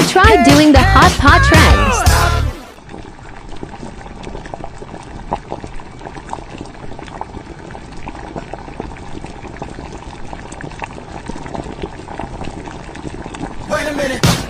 try doing the hot pot trends. Wait a minute.